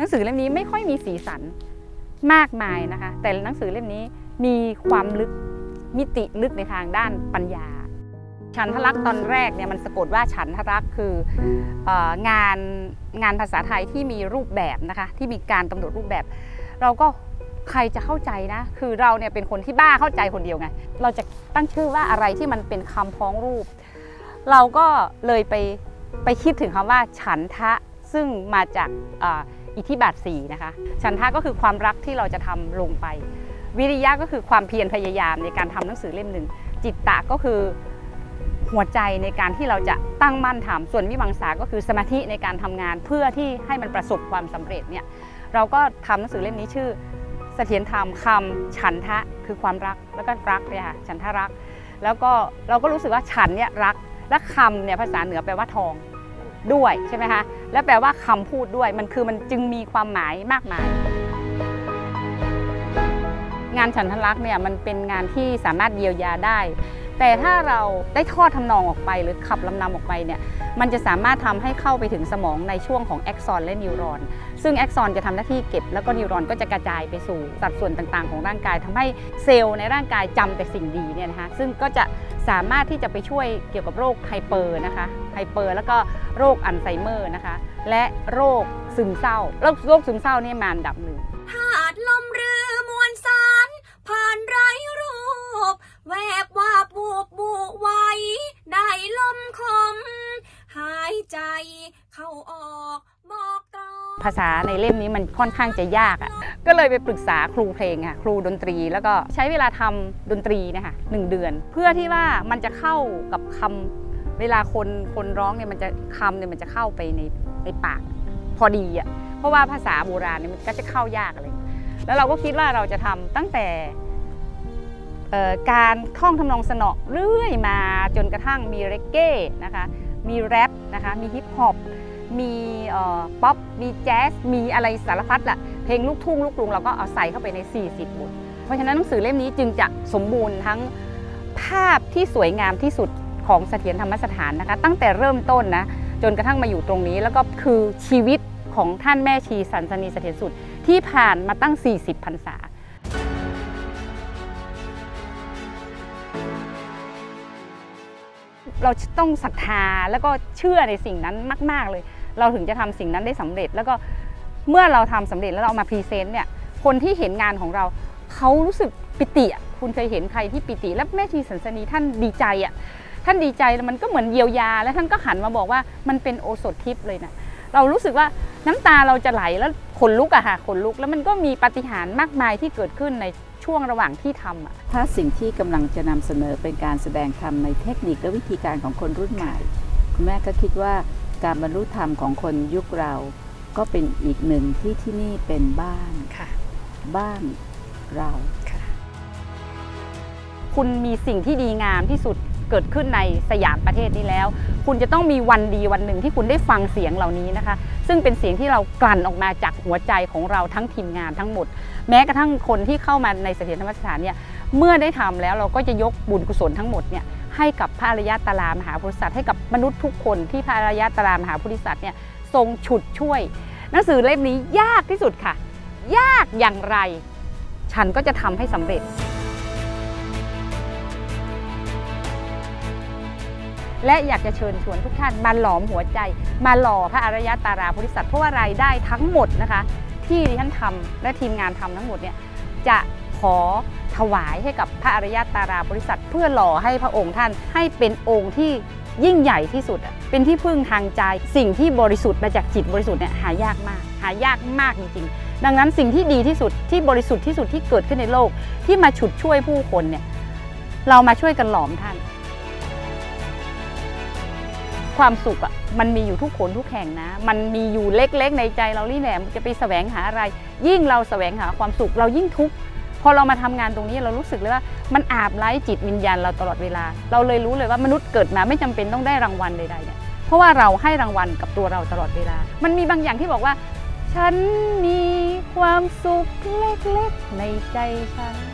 นังสือเล่มนี้ไม่ค่อยมีสีสันมากมายนะคะแต่หนังสือเล่มนี้มีความลึกมิติลึกในทางด้านปัญญาฉันทลักษณ์ตอนแรกเนี่ยมันสะกดว่าฉันทลักษณ์คืองานภาษาไทยที่มีรูปแบบนะคะที่มีการกำหนดรูปแบบเราก็ใครจะเข้าใจนะคือเราเนี่ยเป็นคนที่บ้าเข้าใจคนเดียวไงเราจะตั้งชื่อว่าอะไรที่มันเป็นคำพ้องรูปเราก็เลยไปคิดถึงคำว่าฉันทะซึ่งมาจากอิทธิบาท4นะคะฉันทะก็คือความรักที่เราจะทำลงไปวิริยะก็คือความเพียรพยายามในการทำหนังสือเล่มหนึ่งจิตตะก็คือหัวใจในการที่เราจะตั้งมั่นทำส่วนวิมังสาก็คือสมาธิในการทำงานเพื่อที่ให้มันประสบความสำเร็จเนี่ยเราก็ทำหนังสือเล่มนี้ชื่อเสถียรธรรมคำฉันทะคือความรักแล้วก็รักเนี่ยค่ะฉันทะรักแล้วก็เราก็รู้สึกว่าฉันเนี่ยรักและคำเนี่ยภาษาเหนือแปลว่าทองด้วยใช่ไหมคะและแปลว่าคำพูดด้วยมันจึงมีความหมายมากมายงานฉันทลักษณ์เนี่ยมันเป็นงานที่สามารถเยียวยาได้แต่ถ้าเราได้ทอดทำนองออกไปหรือขับลำนำออกไปเนี่ยมันจะสามารถทำให้เข้าไปถึงสมองในช่วงของแอ็กซอนและนิวรอนซึ่งแอ็กซอนจะทำหน้าที่เก็บแล้วก็นิวรอนก็จะกระจายไปสู่สัดส่วนต่างๆของร่างกายทำให้เซลล์ในร่างกายจำแต่สิ่งดีเนี่ยนะคะซึ่งก็จะสามารถที่จะไปช่วยเกี่ยวกับโรคไฮเปอร์นะคะไฮเปอร์แล้วก็โรคอัลไซเมอร์นะคะและโรคซึมเศร้าโรคซึมเศร้านี่มาอันดับหนึ่งธาตุลมเรือมวลสารผ่านไร้รูปแวบวาบวูบบุไว้ได้ลมคมหายใจเข้าออกบอกกลอนภาษาในเล่มนี้มันค่อนข้างจะยากอ่ะก็เลยไปปรึกษาครูเพลงค่ะครูดนตรีแล้วก็ใช้เวลาทำดนตรีนะคะ1 เดือนเพื่อที่ว่ามันจะเข้ากับคำเวลาคนร้องเนี่ยมันจะคำเนี่ยมันจะเข้าไปในปากพอดีอ่ะเพราะว่าภาษาโบราณเนี่ยมันก็จะเข้ายากอะไรแล้วเราก็คิดว่าเราจะทำตั้งแต่การท่องทำนองสนอเรื่อยมาจนกระทั่งมีเรกเก้นะคะมีแรปนะคะมีฮิปฮอปมีป๊อปมีแจ๊สมีอะไรสารพัดละเพลงลูกทุ่งลูกกรุงเราก็เอาใส่เข้าไปใน40 บทเพราะฉะนั้นหนังสือเล่มนี้จึงจะสมบูรณ์ทั้งภาพที่สวยงามที่สุดของเสถียรธรรมสถานนะคะตั้งแต่เริ่มต้นนะจนกระทั่งมาอยู่ตรงนี้แล้วก็คือชีวิตของท่านแม่ชีสันสนีเสถียรสุดที่ผ่านมาตั้ง40 พรรษาเราต้องศรัทธาแล้วก็เชื่อในสิ่งนั้นมากๆเลยเราถึงจะทำสิ่งนั้นได้สำเร็จแล้วก็เมื่อเราทำสำเร็จแล้วเรามาพรีเซนต์เนี่ยคนที่เห็นงานของเราเขารู้สึกปิติอ่ะคุณเคยเห็นใครที่ปิติแล้วแม่ชีสันสนีท่านดีใจอ่ะท่านดีใจแล้วมันก็เหมือนเยียวยาแล้วท่านก็หันมาบอกว่ามันเป็นโอสถทิพย์เลยนะเรารู้สึกว่าน้ำตาเราจะไหลแล้วขนลุกอะค่ะขนลุกแล้วมันก็มีปาฏิหาริย์มากมายที่เกิดขึ้นในช่วงระหว่างที่ทำอะถ้าสิ่งที่กำลังจะนำเสนอเป็นการแสดงธรรมในเทคนิคและวิธีการของคนรุ่นใหม่คุณแม่ก็คิดว่าการบรรลุธรรมของคนยุคเราก็เป็นอีกหนึ่งที่นี่เป็นบ้านบ้านเราคุณมีสิ่งที่ดีงามที่สุดเกิดขึ้นในสยามประเทศนี้แล้วคุณจะต้องมีวันดีวันหนึ่งที่คุณได้ฟังเสียงเหล่านี้นะคะซึ่งเป็นเสียงที่เรากลั่นออกมาจากหัวใจของเราทั้งทีมงานทั้งหมดแม้กระทั่งคนที่เข้ามาในเสถียรธรรมสถานเนี่ยเมื่อได้ทำแล้วเราก็จะยกบุญกุศลทั้งหมดเนี่ยให้กับพระอริยตรามหาโพธิสัตว์ให้กับมนุษย์ทุกคนที่พระอริยตรามหาโพธิสัตว์เนี่ยทรงฉุดช่วยหนังสือเล่มนี้ยากที่สุดค่ะยากอย่างไรฉันก็จะทำให้สำเร็จและอยากจะเชิญชวนทุกท่านมาหลอมหัวใจมาหล่อพระอริยตราโพธิสัตว์เพราะว่ารายได้ทั้งหมดนะคะที่ดิฉันทำและทีมงานทำทั้งหมดเนี่ยจะขอถวายให้กับพระอริยตราโพธิสัตว์เพื่อหล่อให้พระองค์ท่านให้เป็นองค์ที่ยิ่งใหญ่ที่สุดเป็นที่พึ่งทางใจสิ่งที่บริสุทธิ์มาจากจิตบริสุทธิ์เนี่ยหายากมากจริงๆดังนั้นสิ่งที่ดีที่สุดที่บริสุทธิ์ที่สุดที่เกิดขึ้นในโลกที่มาฉุดช่วยผู้คนเนี่ยเรามาช่วยกันหลอมท่านความสุขอ่ะมันมีอยู่ทุกคนทุกแห่งนะมันมีอยู่เล็กๆในใจเราลี่แหละจะไปแสวงหาอะไรยิ่งเราแสวงหาความสุขเรายิ่งทุกข์พอเรามาทำงานตรงนี้เรารู้สึกเลยว่ามันอาบไล้จิตวิญญาณเราตลอดเวลาเราเลยรู้เลยว่ามนุษย์เกิดมาไม่จำเป็นต้องได้รางวัลใดๆเนี่ยเพราะว่าเราให้รางวัลกับตัวเราตลอดเวลามันมีบางอย่างที่บอกว่าฉันมีความสุขเล็กๆในใจฉัน